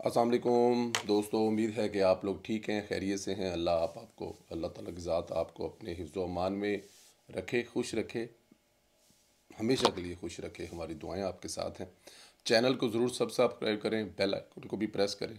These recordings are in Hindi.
अस्सलाम वालेकुम दोस्तों, उम्मीद है कि आप लोग ठीक हैं, खैरियत से हैं। अल्लाह ताला की ज़ात आपको अपने हिफ्ज़ व अमान में रखे, खुश रखे, हमेशा के लिए खुश रखे। हमारी दुआएं आपके साथ हैं। चैनल को ज़रूर सब्सक्राइब करें, बेल आइकन को भी प्रेस करें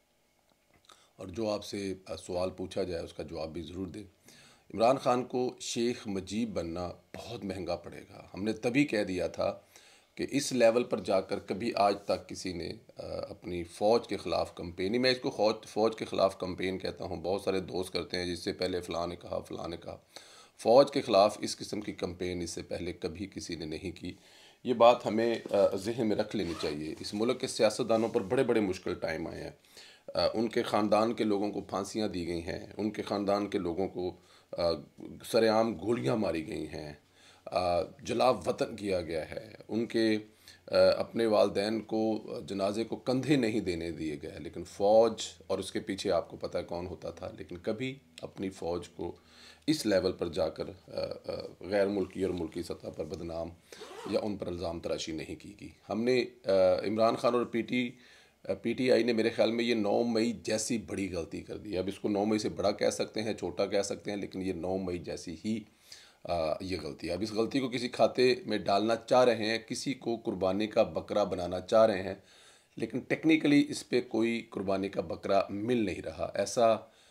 और जो आपसे सवाल पूछा जाए उसका जवाब भी ज़रूर दें। इमरान खान को शेख मुजीब बनना बहुत महंगा पड़ेगा। हमने तभी कह दिया था कि इस लेवल पर जाकर कभी आज तक किसी ने अपनी फ़ौज के ख़िलाफ़ कंपेन, मैं इसको फ़ौज के ख़िलाफ़ कंपेन कहता हूँ। बहुत सारे दोस्त करते हैं, जिससे पहले फ़लाँ ने कहा फ़लाँ ने कहा। फ़ौज के ख़िलाफ़ इस किस्म की कंपेन इससे पहले कभी किसी ने नहीं की। ये बात हमें जहन में रख लेनी चाहिए। इस मुल्क के सियासतदानों पर बड़े बड़े मुश्किल टाइम आए हैं। उनके ख़ानदान के लोगों को फांसियाँ दी गई हैं, उनके ख़ानदान के लोगों को सरेआम गोलियाँ मारी गई हैं, जलाव वतन किया गया है, उनके अपने वालदैन को जनाजे को कंधे नहीं देने दिए गए। लेकिन फ़ौज और उसके पीछे आपको पता है कौन होता था, लेकिन कभी अपनी फ़ौज को इस लेवल पर जाकर गैर मुल्की और मुल्की सतह पर बदनाम या उन पर इल्ज़ाम तराशी नहीं की गई। हमने इमरान खान और पीटीआई ने, मेरे ख्याल में ये 9 मई जैसी बड़ी गलती कर दी। अब इसको 9 मई से बड़ा कह सकते हैं, छोटा कह सकते हैं, लेकिन ये 9 मई जैसी ही ये गलती है। अब इस गलती को किसी खाते में डालना चाह रहे हैं, किसी को कुर्बानी का बकरा बनाना चाह रहे हैं, लेकिन टेक्निकली इस पे कोई कुर्बानी का बकरा मिल नहीं रहा। ऐसा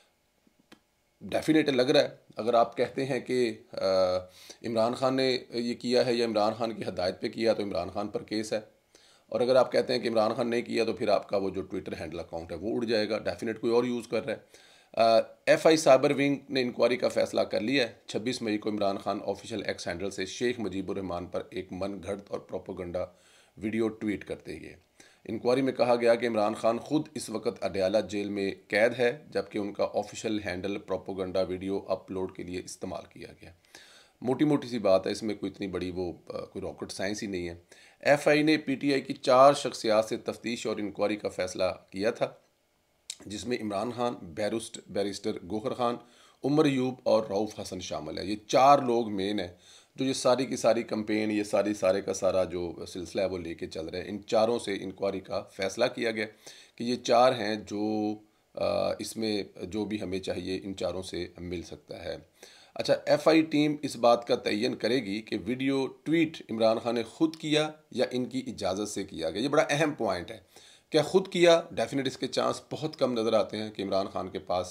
डेफिनेट लग रहा है। अगर आप कहते हैं कि इमरान खान ने ये किया है या इमरान खान की हदायत पे किया, तो इमरान खान पर केस है। और अगर आप कहते हैं कि इमरान खान ने किया, तो फिर आपका वो जो ट्विटर हैंडल अकाउंट है वो उड़ जाएगा। डेफिनेट कोई और यूज़ कर रहा है। एफआई साइबर विंग ने इंक्वायरी का फैसला कर लिया है। 26 मई को Imran Khan official X handle से शेख मुजीबुर रहमान पर एक मनगढ़ंत और प्रोपोगंडा वीडियो ट्वीट करते हुए इंक्वायरी में कहा गया कि इमरान खान खुद इस वक्त अडयाला जेल में कैद है, जबकि उनका official handle propaganda video upload के लिए इस्तेमाल किया गया। मोटी मोटी सी बात है, इसमें कोई इतनी बड़ी कोई रॉकेट साइंस ही नहीं है। एफआई ने पीटीआई की 4 शख्सियात से तफ्तीश और इंक्वायरी का फैसला किया था, जिसमें इमरान खान, बैरिस्टर गोहर खान, उमर यूब और रऊफ़ हसन शामिल है। ये 4 लोग मेन हैं जो ये सारी की सारी कंपेन, ये सारे का सारा जो सिलसिला है वो लेके चल रहे हैं। इन चारों से इंक्वायरी का फ़ैसला किया गया कि ये 4 हैं जो इसमें जो भी हमें चाहिए इन चारों से मिल सकता है। अच्छा, एफआई टीम इस बात का तयन करेगी कि वीडियो ट्वीट इमरान खान ने खुद किया या इनकी इजाज़त से किया गया। ये बड़ा अहम पॉइंट है। क्या खुद किया? डेफिनेट इसके चांस बहुत कम नज़र आते हैं कि इमरान खान के पास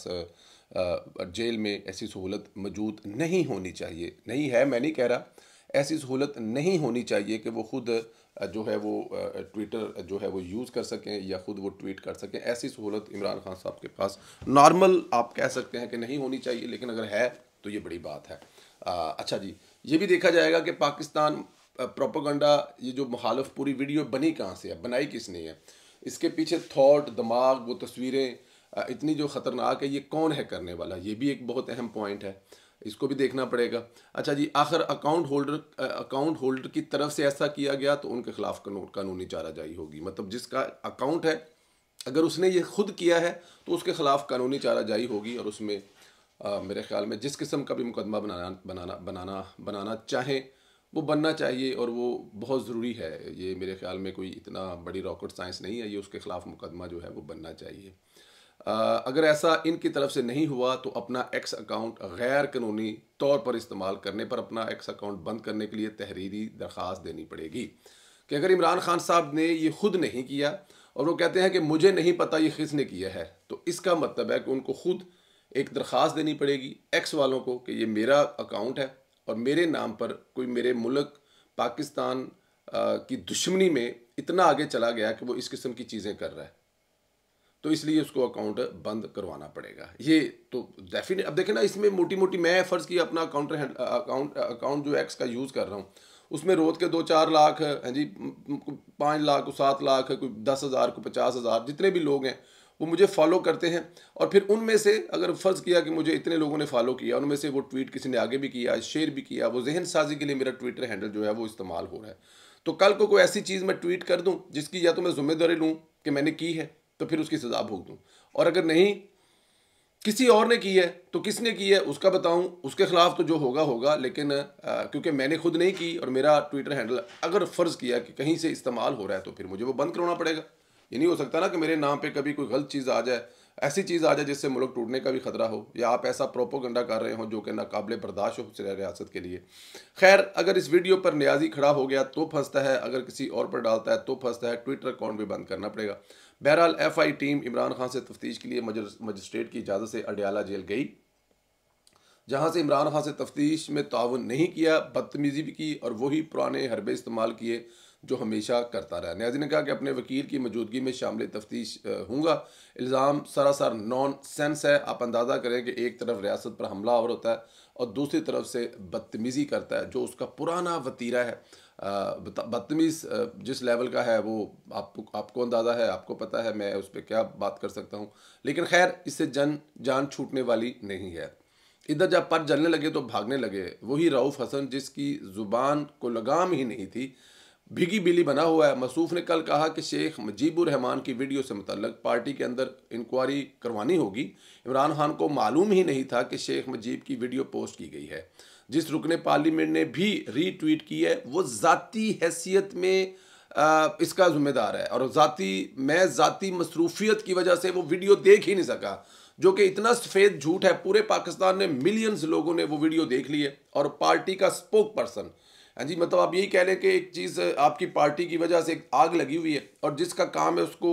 जेल में ऐसी सहूलत मौजूद नहीं होनी चाहिए। नहीं है, मैं नहीं कह रहा, ऐसी सहूलत नहीं होनी चाहिए कि वो खुद जो है वो ट्विटर जो है वो यूज़ कर सकें या ख़ुद वो ट्वीट कर सकें। ऐसी सहूलत इमरान खान साहब के पास नॉर्मल आप कह सकते हैं कि नहीं होनी चाहिए, लेकिन अगर है तो ये बड़ी बात है। अच्छा जी, ये भी देखा जाएगा कि पाकिस्तान प्रोपेगेंडा, ये जो मुखालिफ पूरी वीडियो बनी कहाँ से है, बनाई किसने है, इसके पीछे थॉट, दिमाग, वो तस्वीरें इतनी जो ख़तरनाक है, ये कौन है करने वाला, ये भी एक बहुत अहम पॉइंट है, इसको भी देखना पड़ेगा। अच्छा जी, आखिर अकाउंट होल्डर की तरफ से ऐसा किया गया तो उनके खिलाफ कानूनी चाराजाई होगी। मतलब जिसका अकाउंट है, अगर उसने ये खुद किया है तो उसके खिलाफ कानूनी चाराजाई होगी, और उसमें मेरे ख्याल में जिस किस्म का भी मुकदमा बनाना चाहें वो बनना चाहिए, और वो बहुत ज़रूरी है। ये मेरे ख्याल में कोई इतना बड़ी रॉकेट साइंस नहीं है, ये उसके ख़िलाफ़ मुकदमा जो है वो बनना चाहिए। अगर ऐसा इनकी तरफ से नहीं हुआ तो अपना एक्स अकाउंट गैर कानूनी तौर पर इस्तेमाल करने पर अपना एक्स अकाउंट बंद करने के लिए तहरीरी दरख्वास्त देनी पड़ेगी। कि अगर इमरान खान साहब ने ये खुद नहीं किया और वो कहते हैं कि मुझे नहीं पता ये किसने किया है, तो इसका मतलब है कि उनको खुद एक दरख्वास्त देनी पड़ेगी एक्स वालों को कि ये मेरा अकाउंट है और मेरे नाम पर कोई मेरे मुल्क पाकिस्तान की दुश्मनी में इतना आगे चला गया कि वो इस किस्म की चीज़ें कर रहा है, तो इसलिए उसको अकाउंट बंद करवाना पड़ेगा। ये तो डेफिनेट, अब देखें ना, इसमें मोटी मोटी मैं फ़र्ज़ की अपना अकाउंट जो एक्स का यूज़ कर रहा हूँ, उसमें रोज़ के 2-4 लाख हैं जी, 5 लाख को 7 लाख, कोई 10,000 को 50,000, जितने भी लोग हैं वो मुझे फॉलो करते हैं। और फिर उनमें से अगर फ़र्ज़ किया कि मुझे इतने लोगों ने फॉलो किया, उनमें से वो ट्वीट किसी ने आगे भी किया, शेयर भी किया, वो जहन साजी के लिए मेरा ट्विटर हैंडल जो है वो इस्तेमाल हो रहा है, तो कल को कोई ऐसी चीज़ मैं ट्वीट कर दूँ जिसकी या तो मैं जिम्मेदारी लूँ कि मैंने की है, तो फिर उसकी सज़ा भुगतूँ, और अगर नहीं किसी और ने की है तो किसने की है उसका बताऊं, उसके खिलाफ तो जो होगा होगा। लेकिन क्योंकि मैंने खुद नहीं की और मेरा ट्विटर हैंडल अगर फ़र्ज़ किया कि कहीं से इस्तेमाल हो रहा है, तो फिर मुझे वो बंद करवाना पड़ेगा। ये नहीं हो सकता ना कि मेरे नाम पे कभी कोई गलत चीज़ आ जाए, ऐसी चीज़ आ जाए जिससे मुल्क टूटने का भी खतरा हो, या आप ऐसा प्रोपोगंडा कर रहे हो जो कि नाकाबिले बर्दाश्त हो रियासत के लिए। खैर, अगर इस वीडियो पर न्याजी खड़ा हो गया तो फंसता है, अगर किसी और पर डालता है तो फंसता है, ट्विटर अकाउंट भी बंद करना पड़ेगा। बहरहाल FI टीम इमरान खान से तफ्तीश के लिए मजिस्ट्रेट की इजाज़त से अडयाला जेल गई, जहाँ से इमरान खान से तफ्तीश में ताउन नहीं किया, बदतमीज़ी भी की और वही पुराने हरबे इस्तेमाल किए जो हमेशा करता रहा। न्याजी ने कहा कि अपने वकील की मौजूदगी में शामिल तफ्तीश हूँगा। इल्ज़ाम सरासर नॉन सेंस है। आप अंदाज़ा करें कि एक तरफ रियासत पर हमलावर होता है और दूसरी तरफ से बदतमीज़ी करता है, जो उसका पुराना वतीरा है। बदतमीज़ जिस लेवल का है वो आपको अंदाज़ा है, आपको पता है, मैं उस पर क्या बात कर सकता हूँ। लेकिन खैर, इससे जान छूटने वाली नहीं है। इधर जब पर जलने लगे तो भागने लगे। वही रऊफ़ हसन जिसकी ज़ुबान को लगाम ही नहीं थी, भीगी बिल्ली बना हुआ है। मसूफ ने कल कहा कि शेख मुजीबुर रहमान की वीडियो से मुतल्लक पार्टी के अंदर इंक्वायरी करवानी होगी। इमरान खान को मालूम ही नहीं था कि शेख मुजीब की वीडियो पोस्ट की गई है। जिस रुकने पार्लियामेंट ने भी रीट्वीट की है वो ज़ाती हैसियत में इसका ज़िम्मेदार है, और ज़ाती मसरूफियत की वजह से वो वीडियो देख ही नहीं सका, जो कि इतना सफ़ेद झूठ है। पूरे पाकिस्तान में मिलियंस लोगों ने वो वीडियो देख ली है, और पार्टी का स्पोक पर्सन, हाँ जी, मतलब आप यही कह लें कि एक चीज़ आपकी पार्टी की वजह से एक आग लगी हुई है और जिसका काम है उसको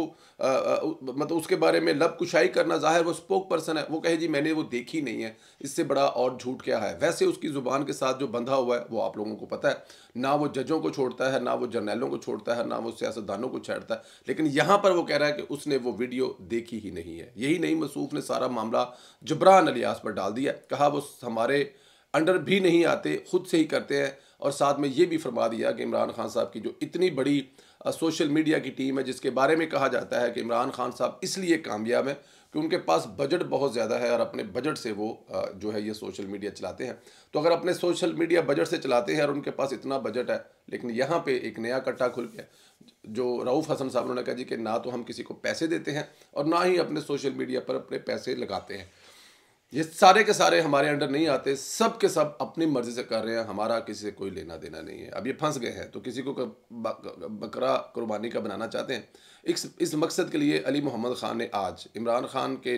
मतलब उसके बारे में लब कुशाई करना, ज़ाहिर वो स्पोक पर्सन है, वो कहे जी मैंने वो देखी नहीं है, इससे बड़ा और झूठ क्या है। वैसे उसकी ज़ुबान के साथ जो बंधा हुआ है वो आप लोगों को पता है, ना वो जजों को छोड़ता है, ना वो जर्नैलों को छोड़ता है, ना वो सियासतदानों को छेड़ता है। लेकिन यहाँ पर वो कह रहा है कि उसने वो वीडियो देखी ही नहीं है। यही नहीं, मसूफ ने सारा मामला जबरान अलियास पर डाल दिया, कहा वो हमारे अंडर भी नहीं आते, खुद से ही करते हैं। और साथ में ये भी फरमा दिया कि इमरान खान साहब की जो इतनी बड़ी सोशल मीडिया की टीम है, जिसके बारे में कहा जाता है कि इमरान खान साहब इसलिए कामयाब हैं कि उनके पास बजट बहुत ज़्यादा है और अपने बजट से वो जो है ये सोशल मीडिया चलाते हैं। तो अगर अपने सोशल मीडिया बजट से चलाते हैं और उनके पास इतना बजट है, लेकिन यहाँ पे एक नया कट्टा खुल गया, जो रऊफ़ हसन साहब ने कहा जी कि ना तो हम किसी को पैसे देते हैं और ना ही अपने सोशल मीडिया पर अपने पैसे लगाते हैं, ये सारे के सारे हमारे अंडर नहीं आते, सब के सब अपनी मर्जी से कर रहे हैं, हमारा किसी से कोई लेना देना नहीं है। अब ये फंस गए हैं तो किसी को बकरा कुर्बानी का बनाना चाहते हैं। इस मकसद के लिए अली मोहम्मद ख़ान ने आज इमरान खान के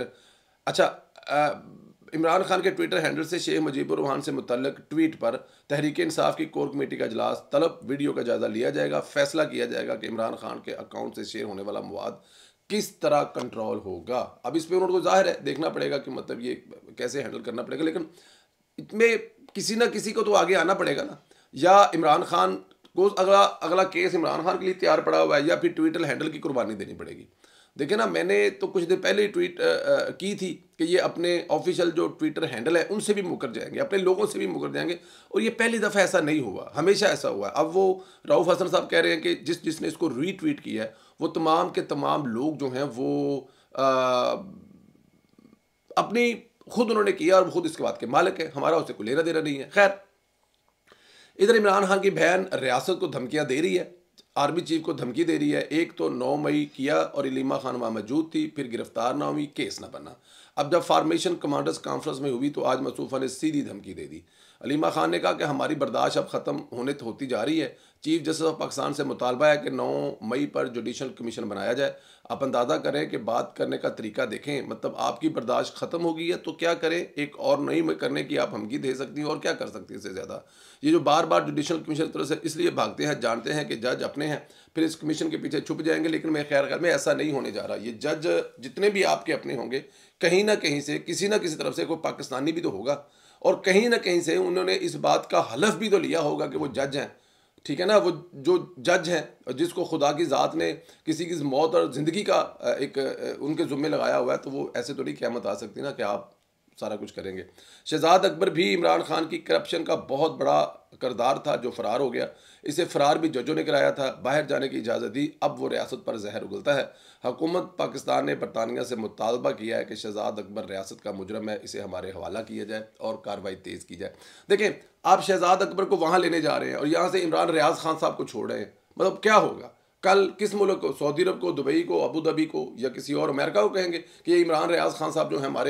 ट्विटर हैंडल से शेख मुजीबुर रहमान से मुतल्लिक ट्वीट पर तहरीक इंसाफ की कोर कमेटी का इजलास तलब, वीडियो का जायज़ा लिया जाएगा। फैसला किया जाएगा कि इमरान खान के अकाउंट से शेयर होने वाला मवाद किस तरह कंट्रोल होगा। अब इस पर उनको जाहिर है देखना पड़ेगा कि मतलब ये कैसे हैंडल करना पड़ेगा, लेकिन इसमें किसी ना किसी को तो आगे आना पड़ेगा ना। या इमरान खान को अगला केस इमरान खान के लिए तैयार पड़ा हुआ है, या फिर ट्विटर हैंडल की कुर्बानी देनी पड़ेगी। देखिए ना, मैंने तो कुछ दिन पहले ही ट्वीट की थी कि ये अपने ऑफिशियल जो ट्विटर हैंडल है उनसे भी मुकर जाएंगे, अपने लोगों से भी मुकर जाएंगे, और ये पहली दफ़ा ऐसा नहीं हुआ, हमेशा ऐसा हुआ है। अब वो रऊफ़ हसन साहब कह रहे हैं कि जिसने इसको रीट्वीट किया है वो तमाम के तमाम लोग जो हैं वो अपनी खुद उन्होंने किया और खुद इसके बाद के मालिक है, हमारा उससे कोई लेना देना नहीं है। खैर, इधर इमरान खान की बहन रियासत को धमकियां दे रही है, आर्मी चीफ को धमकी दे रही है। एक तो 9 मई किया और इलीमा खान वहाँ मौजूद थी, फिर गिरफ्तार ना हुई, केस ना बना। अब जब फार्मेशन कमांडर्स कॉन्फ्रेंस में हुई तो आज मसूफा ने सीधी धमकी दे दी। अलीमा खान ने कहा कि हमारी बर्दाश्त अब ख़त्म होती जा रही है। चीफ जस्टिस ऑफ पाकिस्तान से मुतालबा है कि 9 मई पर जुडिशल कमीशन बनाया जाए। आप अंदाज़ा करें कि बात करने का तरीका देखें, मतलब आपकी बर्दाश्त ख़त्म हो गई है तो क्या करें, एक और नई करने की आप धमकी दे सकती हैं, और क्या कर सकती है इससे ज़्यादा। ये जो बार बार जुडिशल कमीशन की तरफ से इसलिए भागते हैं, जानते हैं कि जज अपने हैं, फिर इस कमीशन के पीछे छुप जाएंगे, लेकिन मैं ख्याल में ऐसा नहीं होने जा रहा। ये जज जितने भी आपके अपने होंगे, कहीं ना कहीं से किसी ना किसी तरफ से कोई पाकिस्तानी भी तो होगा, और कहीं ना कहीं से उन्होंने इस बात का हलफ भी तो लिया होगा कि वो जज हैं, ठीक है ना। वो जो जज हैं जिसको खुदा की ज़ात ने किसी की मौत और ज़िंदगी का एक उनके ज़ुम्मे लगाया हुआ है, तो वो ऐसे तो नहीं क़यामत आ सकती ना कि आप सारा कुछ करेंगे। शहजाद अकबर भी इमरान खान की करप्शन का बहुत बड़ा किरदार था जो फ़रार हो गया। इसे फ़रार भी जजों ने कराया था, बाहर जाने की इजाज़त दी, अब वो रियासत पर जहर उगलता है। हुकूमत पाकिस्तान ने बरतानिया से मुतालबा किया है कि शहजाद अकबर रियासत का मुजरम है, इसे हमारे हवाला किया जाए और कार्रवाई तेज़ की जाए। देखें, आप शहजाद अकबर को वहाँ लेने जा रहे हैं और यहाँ से इमरान रियाज खान साहब को छोड़ रहे हैं, मतलब क्या होगा। कल किस मुल्क को, सऊदी अरब को, दुबई को, अबू धाबी को, या किसी और अमेरिका को कहेंगे कि ये इमरान रियाज खान साहब जो है हमारे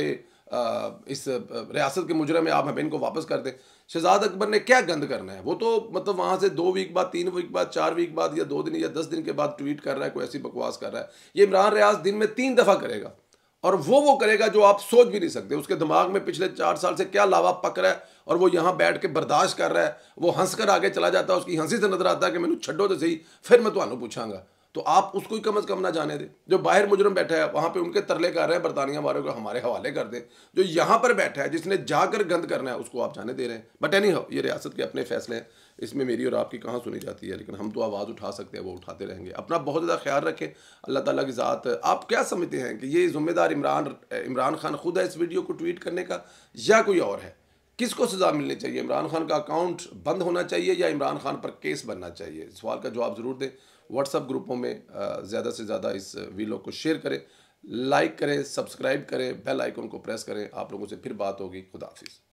इस रियासत के मुजरम है, आप हमें इनको वापस कर दें। शहजाद अकबर ने क्या गंद करना है? वो तो मतलब वहाँ से 2 वीक बाद, 3 वीक बाद, 4 वीक बाद या 2 दिन या 10 दिन के बाद ट्वीट कर रहा है, कोई ऐसी बकवास कर रहा है। ये इमरान रियाज दिन में 3 दफ़ा करेगा, और वो करेगा जो आप सोच भी नहीं सकते। उसके दिमाग में पिछले 4 साल से क्या लावा पक रहा है, और वो यहाँ बैठ के बर्दाश्त कर रहा है। वो हंस कर आगे चला जाता है, उसकी हंसी से नजर आता है कि मैनू छड्डो तो सही, फिर मैं तुम्हें पूछांगा। तो आप उसको ही कम अज़ कम ना जाने दें। जो बाहर मुजरम बैठा है वहाँ पे उनके तरले कर रहे हैं, बरतानिया वालों को हमारे हवाले कर दें। जो यहाँ पर बैठा है, जिसने जाकर गंद करना है, उसको आप जाने दे रहे हैं। बट एनी हाउ, ये रियासत के अपने फैसले हैं, इसमें मेरी और आपकी कहाँ सुनी जाती है। लेकिन हम तो आवाज़ उठा सकते हैं, वो उठाते रहेंगे। अपना बहुत ज़्यादा ख्याल रखें, अल्लाह ताला की ज़ात। आप क्या समझते हैं कि ये ज़िम्मेदार इमरान खान खुद है इस वीडियो को ट्वीट करने का, या कोई और है? किसको सज़ा मिलनी चाहिए? इमरान खान का अकाउंट बंद होना चाहिए या इमरान खान पर केस बनना चाहिए? सवाल का जवाब ज़रूर दें। व्हाट्सएप ग्रुपों में ज़्यादा से ज़्यादा इस वीडियो को शेयर करें, लाइक करें, सब्सक्राइब करें, बेल आइकन को प्रेस करें। आप लोगों से फिर बात होगी। खुदा हाफिज़।